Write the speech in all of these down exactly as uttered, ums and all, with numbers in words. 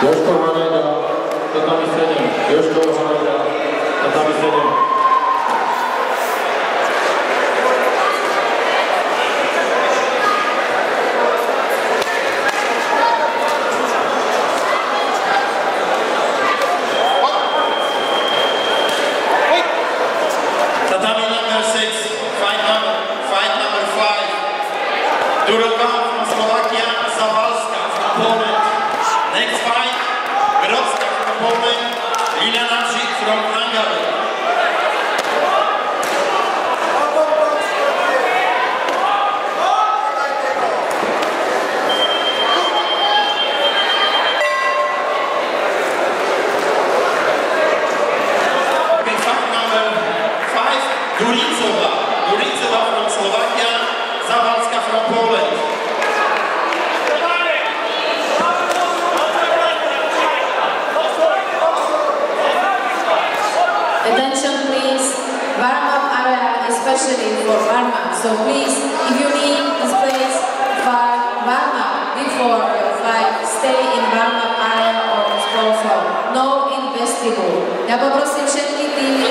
Jožko Hanajda, tatami sedem. Jožko Hanajda, tatami sedem. Tatami number six, fight number, fight number five. Durowa from Slovakia, Zawalska from Poland. Next fight, Grodzka from Poland, Lilanacik from Hungary. Okay, fight number five, Durinzova. Durinzova from Slovakia, Zawalska from Poland. Attention please, warm-up area especially for warm-up. So please, if you need this place for warm-up before your fight, stay in warm-up area or the sport floor. No in vestibule. Ja poprosím všetky týmy.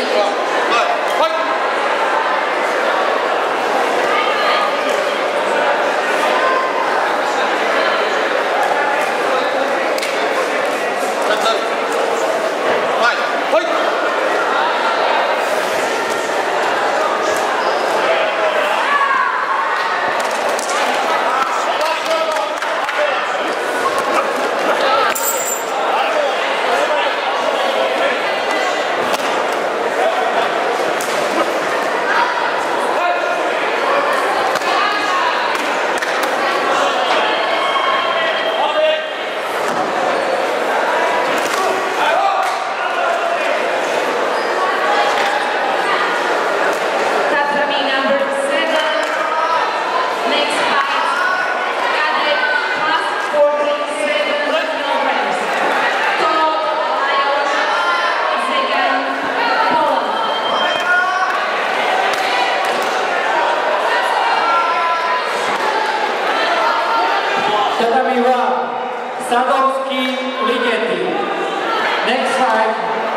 Tatami one, Sadovský Ligeti. Next fight,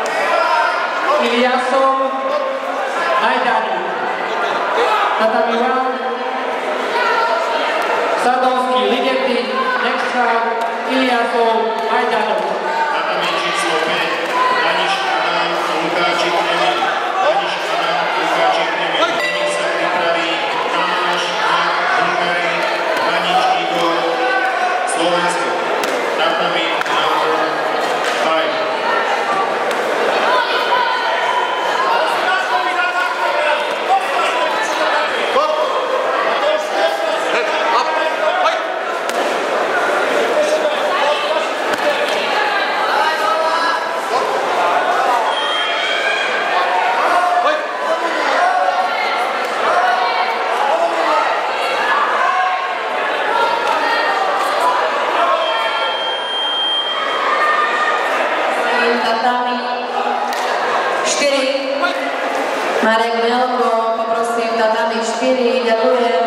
Ilyasov Majdanik. Tatami one, Sadovský Ligeti. Next fight, Ilyasov Majdanik. Tatami číslo päť, Daniš Adam, Lukáčik Emil. Daniš Adam, Lukáčik Emil. Emil sa pripraví Tamáš a Hungary, Danič Igor, Slovensko. Tatami number five. Tatami štyri. Marek Melko, poprosím tatami štyri. Ďakujem.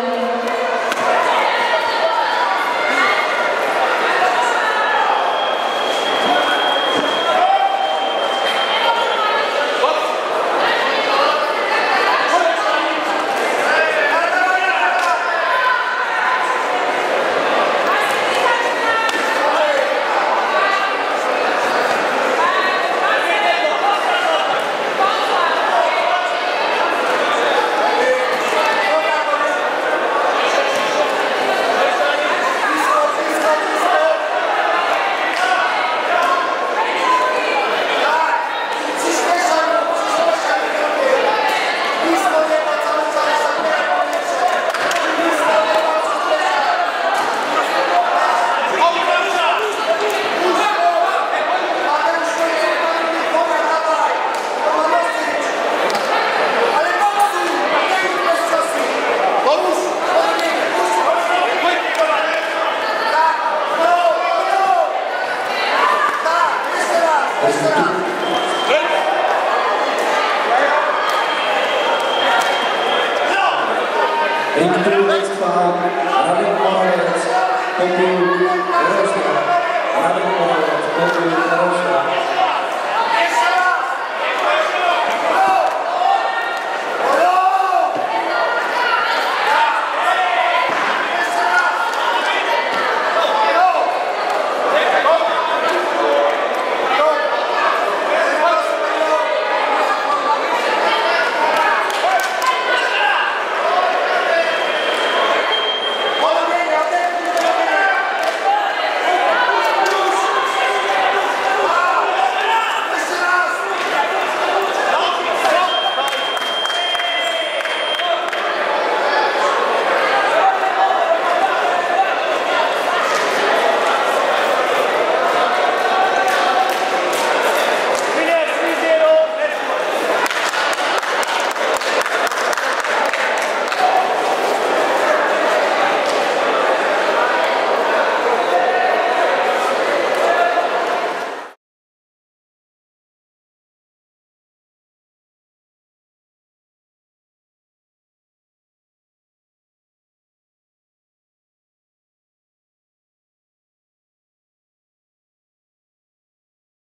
Into the next fight, Radek Moravec, Popul, Grodzka. Radek Moravec, Petr Karoška.